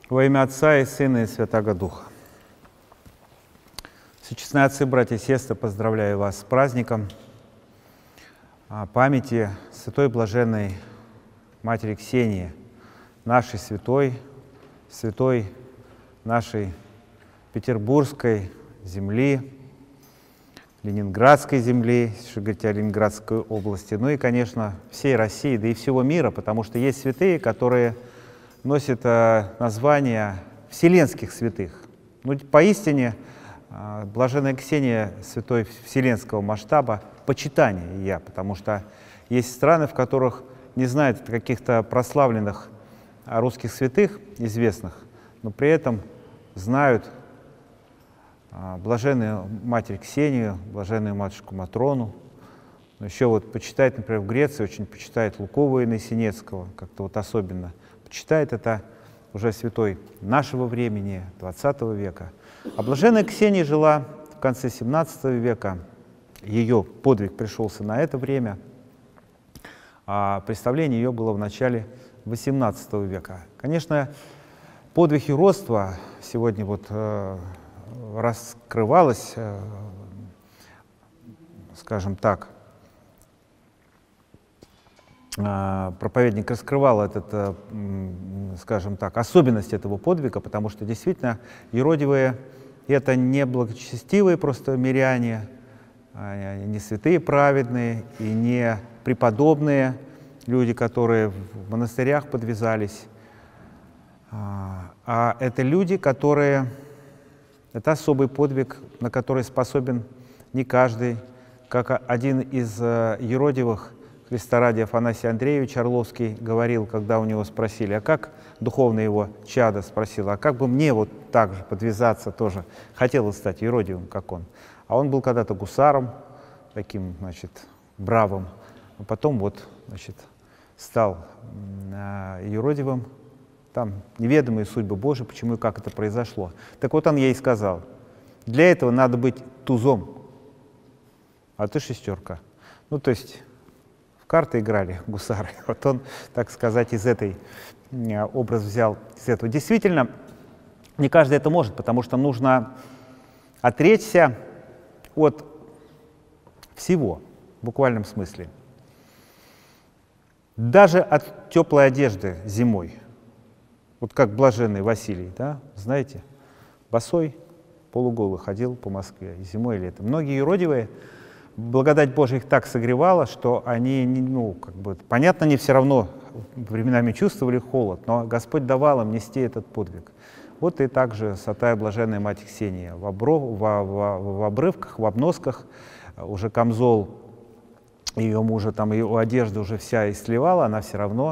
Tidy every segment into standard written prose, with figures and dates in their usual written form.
Во имя Отца и Сына и Святаго Духа. Всечестные отцы, братья и сестры, поздравляю вас с праздником памяти святой блаженной Матери Ксении, нашей святой нашей петербургской земли, ленинградской земли, если говорить о Ленинградской области, ну и, конечно, всей России, да и всего мира, потому что есть святые, которые носят название вселенских святых. Ну, поистине, блаженная Ксения святой вселенского масштаба, почитание я, потому что есть страны, в которых не знают каких-то прославленных русских святых, известных, но при этом знают блаженную Матерь Ксению, блаженную Матушку Матрону. Но еще вот почитает, например, в Греции очень почитает Лукова Инносенецкого, как-то вот особенно. Почитает это уже святой нашего времени, 20 века. А блаженная Ксения жила в конце 17 века. Ее подвиг пришелся на это время. А представление ее было в начале 18 века. Конечно, подвиг юродства сегодня вот раскрывалось, скажем так, проповедник раскрывал этот, скажем так, особенность этого подвига, потому что действительно юродивые — это не благочестивые просто миряне, не святые праведные и не преподобные люди, которые в монастырях подвязались, а это люди, которые... Это особый подвиг, на который способен не каждый, как один из юродивых, Христа ради, Афанасий Андреевич Орловский говорил, когда у него спросили, а как духовное его чадо спросило, а как бы мне вот так же подвязаться тоже, хотел стать юродивым, как он. А он был когда-то гусаром, таким, значит, бравым, а потом вот, значит, стал юродивым. Там неведомые судьбы Божьи, почему и как это произошло. Так вот он ей сказал, для этого надо быть тузом, а ты шестерка. Ну, то есть в карты играли гусары. Вот он, так сказать, из этой образ взял из этого. Действительно, не каждый это может, потому что нужно отречься от всего, в буквальном смысле. Даже от теплой одежды зимой. Вот как блаженный Василий, да, знаете, босой, полуголый ходил по Москве и зимой, и летом. Многие юродивые, благодать Божия их так согревала, что они, ну, как бы, понятно, они все равно временами чувствовали холод, но Господь давал им нести этот подвиг. Вот и также святая блаженная Мать Ксения в обрывках, в обносках, уже камзол ее мужа, там ее одежда уже вся истлевала, она все равно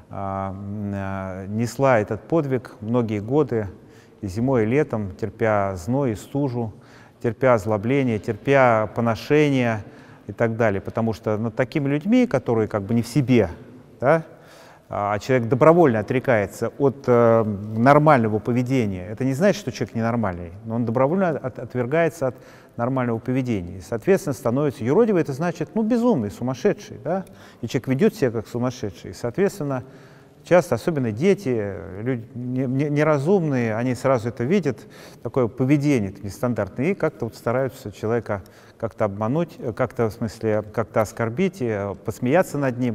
несла этот подвиг многие годы, и зимой, и летом, терпя зной и стужу, терпя озлобление, терпя поношение и так далее. Потому что над такими людьми, которые как бы не в себе, да, а человек добровольно отрекается от нормального поведения, это не значит, что человек ненормальный, но он добровольно отвергается от нормального поведения. И, соответственно, становится юродивый, это значит, ну, безумный, сумасшедший, да? И человек ведет себя как сумасшедший. И, соответственно, часто, особенно дети, люди неразумные, они сразу это видят, такое поведение нестандартное, и как-то вот стараются человека как-то обмануть, как-то, в смысле, как-то оскорбить, посмеяться над ним.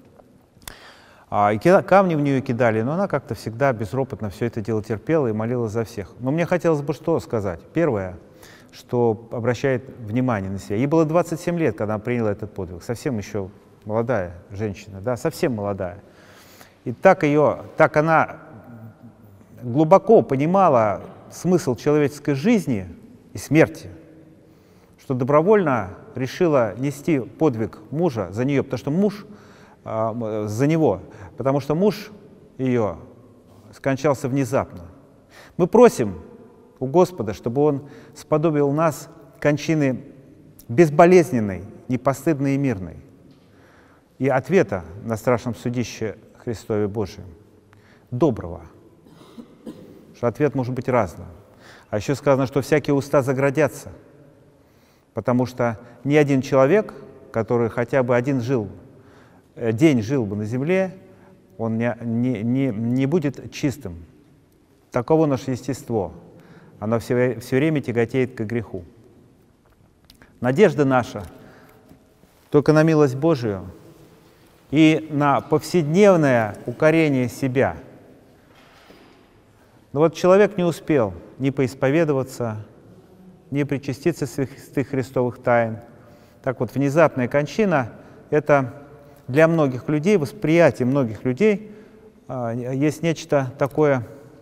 И камни в нее кидали, но она как-то всегда безропотно все это дело терпела и молилась за всех. Но мне хотелось бы что сказать. Первое, что обращает внимание на себя. Ей было 27 лет, когда она приняла этот подвиг. Совсем еще молодая женщина, да, совсем молодая. И так она глубоко понимала смысл человеческой жизни и смерти, что добровольно решила нести подвиг мужа за нее, потому что муж ее скончался внезапно. Мы просим у Господа, чтобы Он сподобил нас кончины безболезненной, непостыдной и мирной. И ответа на страшном судище Христове Божием доброго. Что ответ может быть разным. А еще сказано, что всякие уста заградятся, потому что ни один человек, который хотя бы один день жил бы на земле, он не будет чистым. таково наше естество. Оно все время тяготеет к греху. Надежда наша только на милость Божию и на повседневное укорение себя. Но вот человек не успел ни поисповедоваться, ни причаститься святых христовых тайн. Так вот, внезапная кончина — это для многих людей, восприятие многих людей есть нечто такое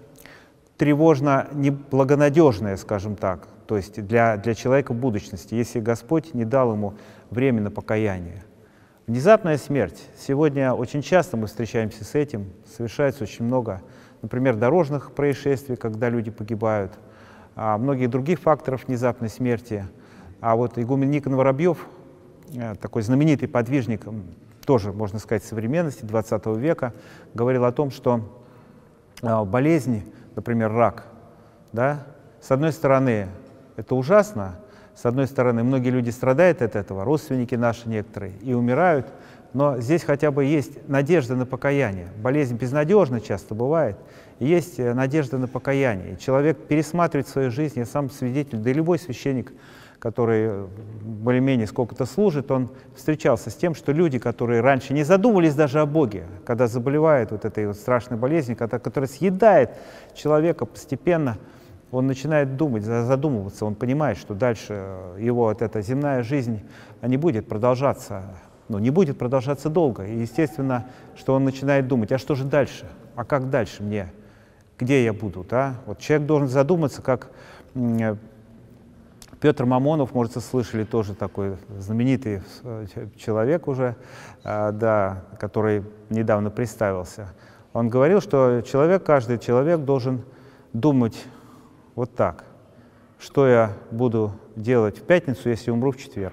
тревожно-неблагонадежное, скажем так, то есть для человека в будущности, если Господь не дал ему время на покаяние. Внезапная смерть. Сегодня очень часто мы встречаемся с этим, совершается очень много, например, дорожных происшествий, когда люди погибают, многих других факторов внезапной смерти. А вот игумен Никон Воробьев, такой знаменитый подвижник, тоже, можно сказать, современности, 20 века, говорил о том, что болезни, например, рак, да, с одной стороны, это ужасно, с одной стороны, многие люди страдают от этого, родственники наши некоторые, и умирают, но здесь хотя бы есть надежда на покаяние. Болезнь безнадежна часто бывает, и есть надежда на покаяние. И человек пересматривает свою жизнь, я сам свидетель, да и любой священник, который более-менее сколько-то служит, он встречался с тем, что люди, которые раньше не задумывались даже о Боге, когда заболевают вот этой вот страшной болезнью, которая съедает человека постепенно, он начинает думать, задумываться, он понимает, что дальше его вот эта земная жизнь не будет продолжаться, не будет продолжаться долго. И естественно, что он начинает думать, а что же дальше? А как дальше мне? Где я буду? Да? Вот человек должен задуматься, как Петр Мамонов, может, слышали, тоже такой знаменитый человек уже, да, который недавно представился. Он говорил, что каждый человек должен думать вот так: что я буду делать в пятницу, если умру в четверг?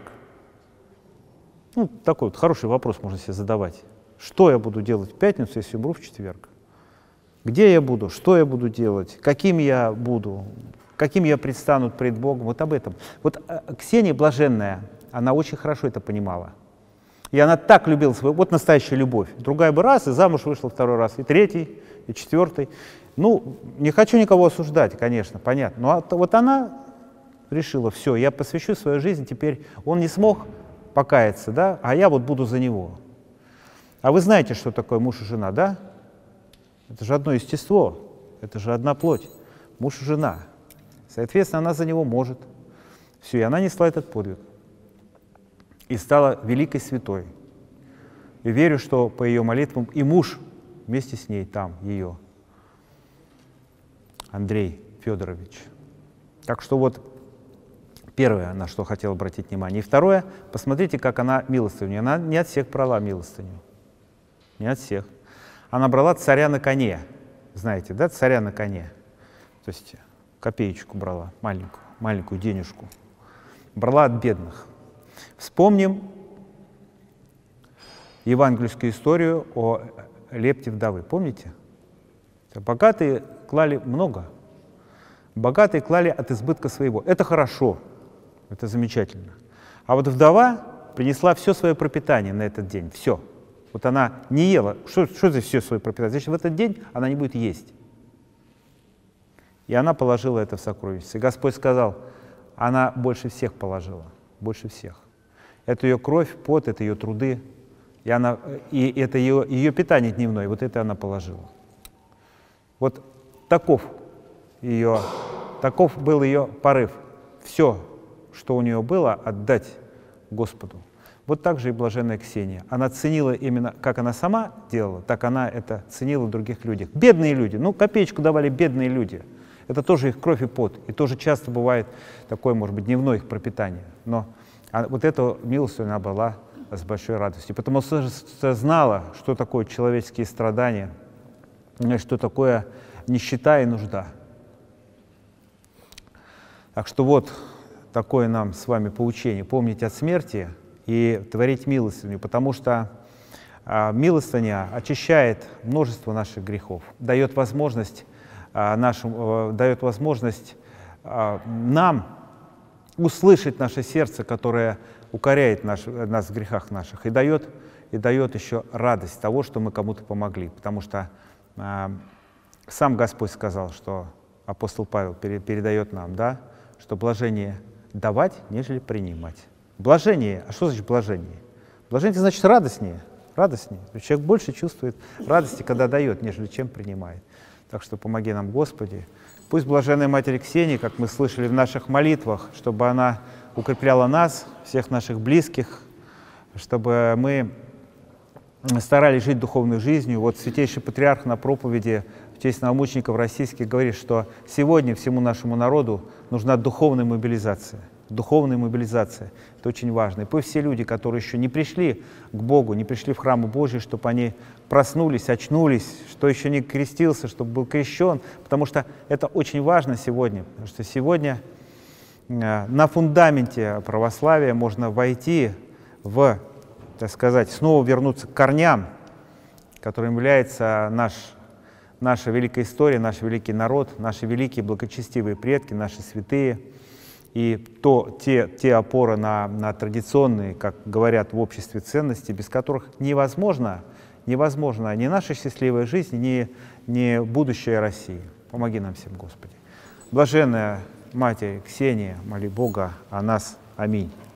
Такой вот хороший вопрос можно себе задавать. Что я буду делать в пятницу, если умру в четверг? Где я буду? Что я буду делать? Каким я буду? Каким я предстану пред Богом? Вот об этом. Вот Ксения Блаженная, она очень хорошо это понимала. И она так любила свою, вот настоящая любовь. Другая бы раз, и замуж вышла второй раз, и третий, и четвертый. Не хочу никого осуждать, конечно, понятно. Но вот она решила, все, я посвящу свою жизнь, теперь он не смог покаяться, да, а я вот буду за него. А вы знаете, что такое муж и жена, да? Это же одно естество, это же одна плоть, муж и жена. Соответственно, она за него может. Все, и она несла этот подвиг. И стала великой святой. И верю, что по ее молитвам и муж вместе с ней там, ее, Андрей Федорович. Так что вот первое, на что хотел обратить внимание. И второе, посмотрите, как она милостыню. Она не от всех брала милостыню. Не от всех. Она брала царя на коне. Знаете, да, царя на коне. То есть копеечку брала, маленькую денежку. Брала от бедных. Вспомним евангельскую историю о лепте вдовы. Помните? Богатые клали много. Богатые клали от избытка своего. Это хорошо, это замечательно. А вот вдова принесла все свое пропитание на этот день. Все. Вот она не ела. Что за все свое пропитание? Значит, в этот день она не будет есть. И она положила это в сокровищнице. И Господь сказал, она больше всех положила. Больше всех. Это ее кровь, пот, это ее труды. И это ее питание дневное. Вот это она положила. Вот таков был ее порыв. Все, что у нее было, отдать Господу. Вот так же и блаженная Ксения. Она ценила именно, как она сама делала, так она это ценила в других людях. Бедные люди, копеечку давали бедные люди. Это тоже их кровь и пот. И тоже часто бывает такое, может быть, дневное их пропитание. Но вот эту милость она была с большой радостью. Потому что знала, что такое человеческие страдания, что такое нищета и нужда. Так что вот такое нам с вами поучение. Помнить о смерти и творить милостыню, потому что милостыня очищает множество наших грехов, дает возможность нам услышать наше сердце, которое укоряет нас в грехах наших, и дает еще радость того, что мы кому-то помогли. Потому что Сам Господь сказал, что апостол Павел передает нам, да, что блажение давать, нежели принимать. Блажение, а что значит блажение? Блажение значит радостнее, радостнее. Человек больше чувствует радости, когда дает, нежели чем принимает. Так что помоги нам, Господи. Пусть блаженная Матерь Ксения, как мы слышали в наших молитвах, чтобы она укрепляла нас, всех наших близких, чтобы мы старались жить духовной жизнью. Вот Святейший Патриарх на проповеди в честь новомучеников российских говорит, что сегодня всему нашему народу нужна духовная мобилизация. Духовная мобилизация. Это очень важно. И пусть все люди, которые еще не пришли к Богу, не пришли в храм Божий, чтобы они проснулись, очнулись, что еще не крестился, чтобы был крещен, потому что это очень важно сегодня, потому что сегодня на фундаменте православия можно войти в, так сказать, снова вернуться к корням, которым является наша великая история, наш великий народ, наши великие благочестивые предки, наши святые. И те опоры на традиционные, как говорят в обществе, ценности, без которых невозможно ни наша счастливая жизнь, ни будущее России. Помоги нам всем, Господи. Блаженная Матерь Ксения, моли Бога о нас. Аминь.